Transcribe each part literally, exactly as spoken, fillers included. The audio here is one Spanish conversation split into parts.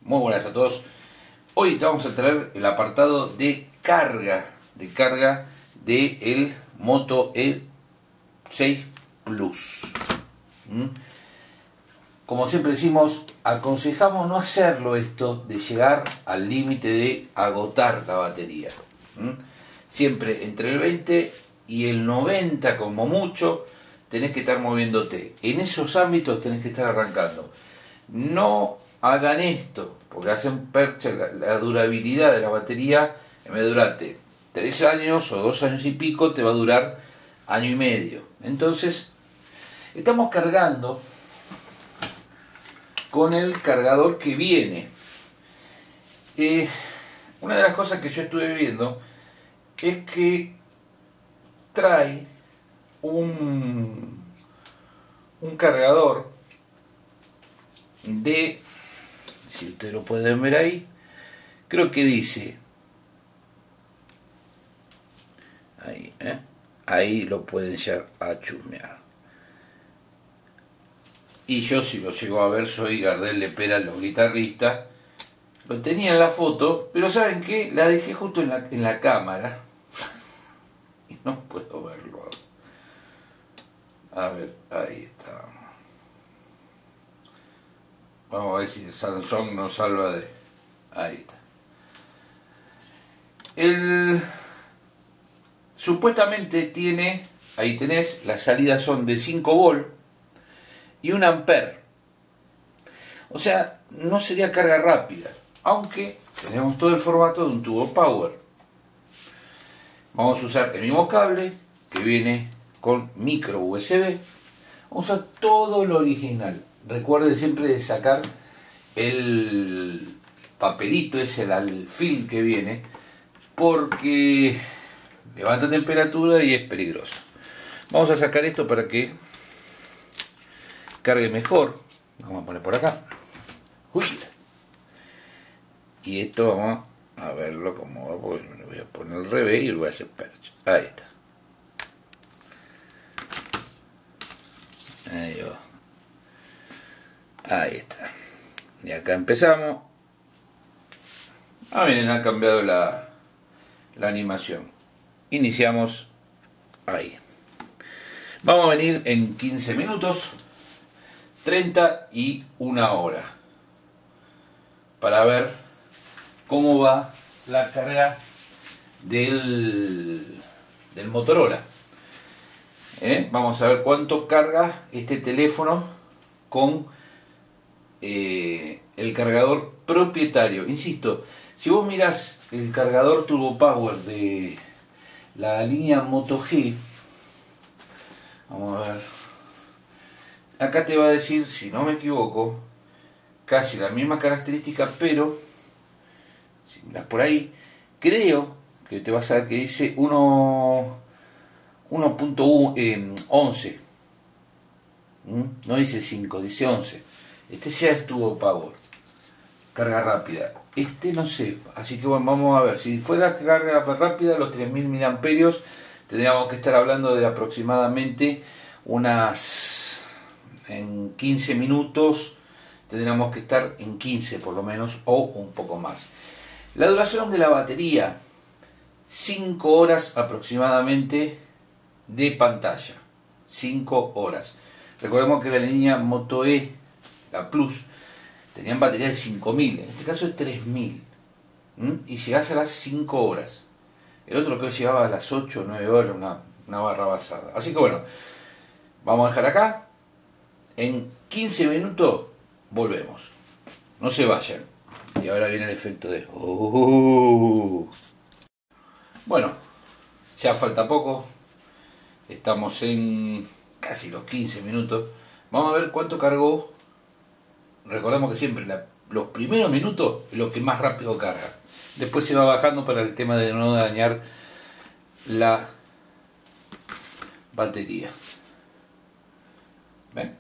Muy buenas a todos. Hoy te vamos a traer el apartado de carga, de carga de el Moto E seis Plus. ¿Mm? Como siempre decimos, aconsejamos no hacerlo esto de llegar al límite de agotar la batería. ¿Mm? Siempre entre el veinte y el noventa como mucho tenés que estar moviéndote. En esos ámbitos tenés que estar arrancando. No hagan esto, porque hacen percha la, la durabilidad de la batería. En vez de durarte tres años o dos años y pico, te va a durar año y medio. Entonces, estamos cargando con el cargador que viene. Eh, una de las cosas que yo estuve viendo es que trae un, un cargador de, si ustedes lo pueden ver ahí, creo que dice ahí, ¿eh? Ahí lo pueden ya a chusmear. Y yo, si lo llego a ver, soy Gardel Lepera, los guitarristas. Lo tenía en la foto, pero ¿saben qué? La dejé justo en la, en la cámara y no puedo verlo. A ver, ahí está. Vamos a ver si el Samsung nos salva de... Ahí está. El... Supuestamente tiene, ahí tenés, las salidas son de cinco volts y un ampere. O sea, no sería carga rápida, aunque tenemos todo el formato de un tubo power. Vamos a usar el mismo cable que viene con micro U S B. Vamos a usar todo lo original. Recuerden siempre de sacar el papelito ese, el alfil que viene, porque levanta temperatura y es peligroso. Vamos a sacar esto para que cargue mejor. Vamos a poner por acá. Uy. Y esto vamos a verlo como va, porque me lo voy a poner al revés y lo voy a hacer percha. Ahí está. Ahí va. Ahí está. Y acá empezamos. Ah, miren, ha cambiado la, la animación. Iniciamos ahí. Vamos a venir en quince minutos, treinta y una hora, para ver cómo va la carga del, del Motorola. ¿Eh? Vamos a ver cuánto carga este teléfono con eh, el cargador propietario. Insisto, si vos mirás el cargador Turbo Power de la línea Moto G, vamos a ver, acá te va a decir, si no me equivoco, casi la misma característica, pero si mirás por ahí, creo que te vas a ver que dice uno punto once. ¿Mm? No dice cinco, dice once. Este ya es Turbo Power, carga rápida. Este no sé, así que bueno, vamos a ver. Si fuera carga rápida, los tres mil miliamperios, tendríamos que estar hablando de aproximadamente unas, en quince minutos, tendríamos que estar en quince por lo menos, o un poco más. La duración de la batería, cinco horas aproximadamente de pantalla, cinco horas. Recordemos que la línea Moto E, la Plus, tenían batería de cinco mil, en este caso es tres mil. ¿Mm? Y llegás a las cinco horas. El otro que llegaba a las ocho o nueve horas, una, una barra basada. Así que bueno, vamos a dejar acá. En quince minutos volvemos. No se vayan. Y ahora viene el efecto de... Uh. Bueno, ya falta poco. Estamos en casi los quince minutos. Vamos a ver cuánto cargó. Recordemos que siempre la, los primeros minutos es lo que más rápido carga. Después se va bajando para el tema de no dañar la batería. ¿Ven?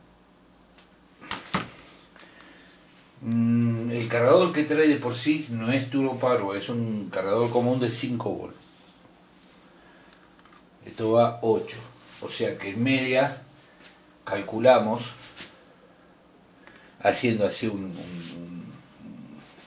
Mm, el cargador que trae de por sí no es Turbo Power, es un cargador común de cinco volts. Esto va ocho. O sea que en media calculamos, haciendo así un, un,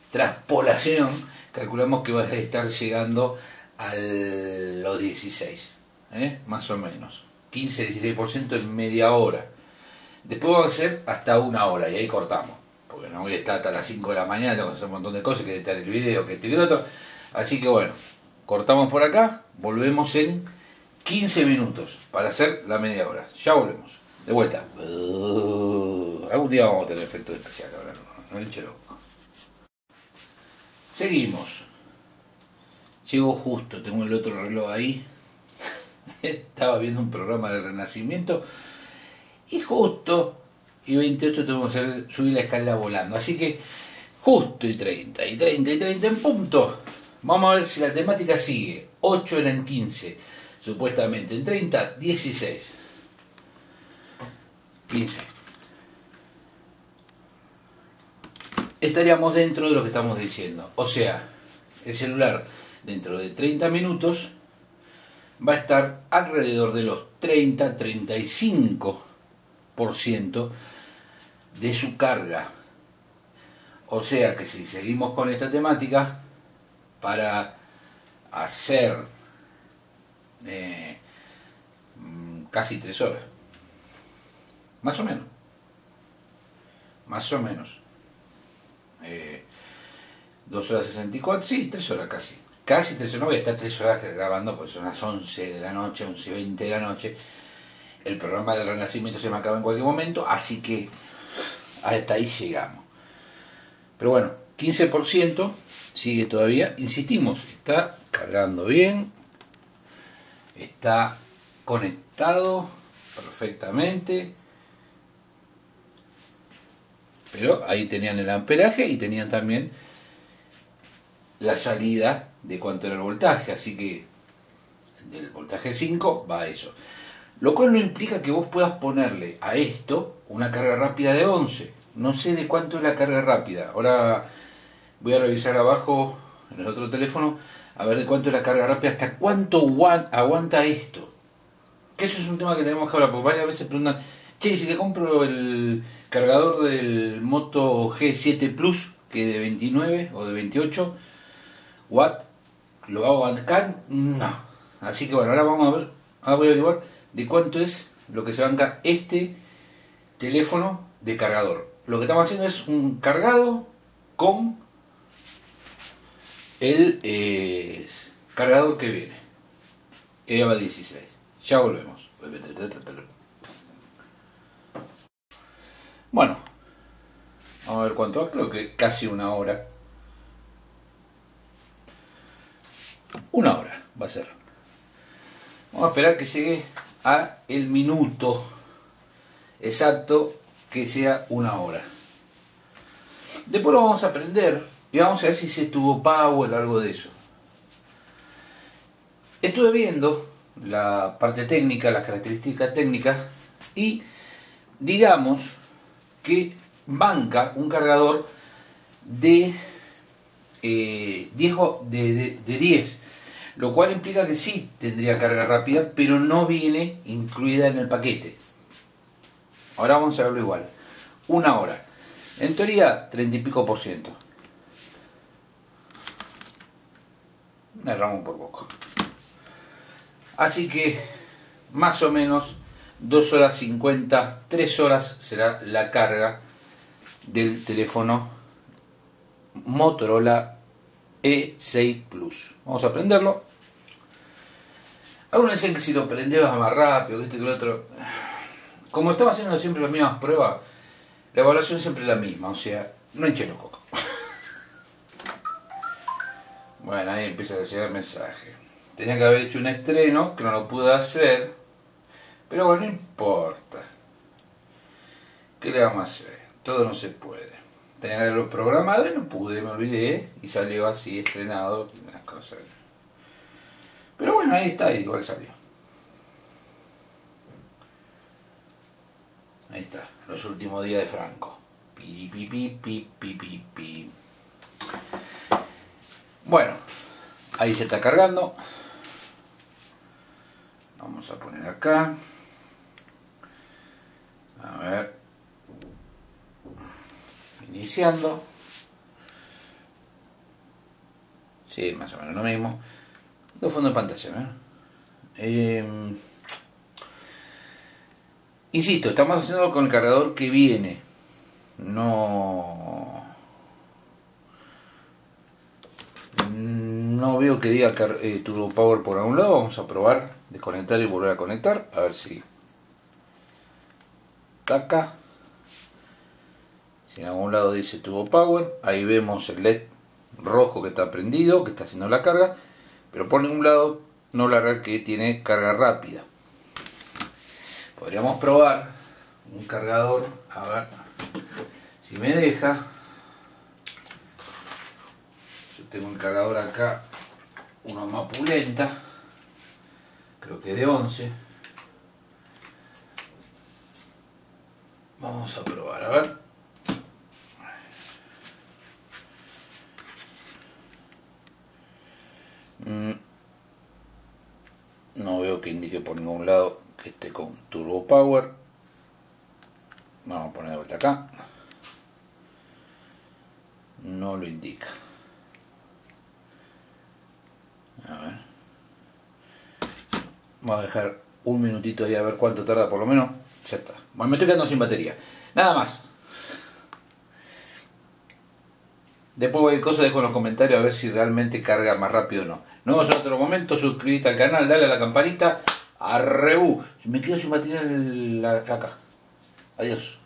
traspolación, calculamos que va a estar llegando a los dieciséis, ¿eh? Más o menos. quince a dieciséis por ciento en media hora. Después va a ser hasta una hora y ahí cortamos. Porque no voy a estar hasta las cinco de la mañana, tengo que hacer un montón de cosas, que editar el video, que esto y que lo otro. Así que bueno, cortamos por acá, volvemos en quince minutos para hacer la media hora. Ya volvemos. De vuelta. Uh, algún día vamos a tener efectos especiales, ahora no, no le eche loco. Seguimos. Llego justo, tengo el otro reloj ahí. Estaba viendo un programa de Renacimiento y justo y veintiocho tengo que hacer, subir la escalera volando. Así que justo y treinta, y treinta, y treinta en punto. Vamos a ver si la temática sigue. ocho eran quince, supuestamente. En treinta, dieciséis. quince. Estaríamos dentro de lo que estamos diciendo. O sea, el celular dentro de treinta minutos va a estar alrededor de los treinta a treinta y cinco por ciento de su carga. O sea que si seguimos con esta temática, para hacer eh, casi tres horas, más o menos, más o menos, eh, dos horas sesenta y cuatro, sí, tres horas casi. Casi tres horas, no voy a estar tres horas grabando, pues son las once de la noche, once y veinte de la noche. El programa del Renacimiento se me acaba en cualquier momento, así que hasta ahí llegamos. Pero bueno, quince por ciento sigue todavía, insistimos, está cargando bien, está conectado perfectamente. Pero ahí tenían el amperaje y tenían también la salida de cuánto era el voltaje, así que del voltaje cinco va a eso. Lo cual no implica que vos puedas ponerle a esto una carga rápida de once. No sé de cuánto es la carga rápida. Ahora voy a revisar abajo en el otro teléfono a ver de cuánto es la carga rápida, hasta cuánto aguanta esto. Que eso es un tema que tenemos que hablar, porque varias veces preguntan, che, si le compro el cargador del Moto G siete Plus, que es de veintinueve o de veintiocho watts, ¿lo hago acá? No. Así que bueno, ahora vamos a ver, ahora voy a averiguar de cuánto es lo que se banca este teléfono de cargador. Lo que estamos haciendo es un cargado con el eh, cargador que viene, EVA dieciséis. Ya volvemos. Bueno, vamos a ver cuánto va, creo que casi una hora. Una hora va a ser. Vamos a esperar que llegue a el minuto exacto, que sea una hora. Después lo vamos a prender y vamos a ver si se tuvo power o algo de eso. Estuve viendo la parte técnica, las características técnicas, y digamos que banca un cargador de, eh, diez, de, de, de diez, lo cual implica que sí tendría carga rápida, pero no viene incluida en el paquete. Ahora vamos a verlo igual. Una hora. En teoría, treinta y pico por ciento. Me erramos por poco. Así que, más o menos, dos horas cincuenta, tres horas será la carga del teléfono Motorola E seis Plus. Vamos a prenderlo. Algunos dicen que si lo prendemos más rápido, que este que lo otro. Como estamos haciendo siempre las mismas pruebas, la evaluación es siempre la misma, o sea, no hinchen los cocos. Bueno, ahí empieza a llegar el mensaje. Tenía que haber hecho un estreno, que no lo pude hacer, pero bueno, no importa. ¿Qué le vamos a hacer? Todo no se puede. Tenía que haberlo programado y no pude, me olvidé, y salió así, estrenado, unas cosas. Pero bueno, ahí está, igual salió. Ahí está, los últimos días de Franco. Pi, pi, pi, pi, pi, pi, pi. Bueno, ahí se está cargando. Vamos a poner acá. A ver. Iniciando. Sí, más o menos lo mismo. Dos fondos de pantalla, ¿no? Eh, insisto, estamos haciendo con el cargador que viene. No... No veo que diga eh, Turbo Power por algún lado. Vamos a probar, desconectar y volver a conectar. A ver si... Taca. Si en algún lado dice Turbo Power. Ahí vemos el L E D rojo que está prendido, que está haciendo la carga. Pero por ningún lado no larga que tiene carga rápida. Podríamos probar un cargador. A ver si me deja. Yo tengo un cargador acá, uno más pulenta, creo que de once. Vamos a probar, a ver. Mm. No veo que indique por ningún lado que esté con Turbo Power. Vamos a poner de vuelta acá. No lo indica. A ver. Vamos a dejar un minutito ahí a ver cuánto tarda por lo menos. Ya está. Bueno, me estoy quedando sin batería. Nada más. Después cualquier cosa dejo en los comentarios a ver si realmente carga más rápido o no. Nos vemos en otro momento. Suscríbete al canal, dale a la campanita. Arrebú. Me quedo sin batería acá. Adiós.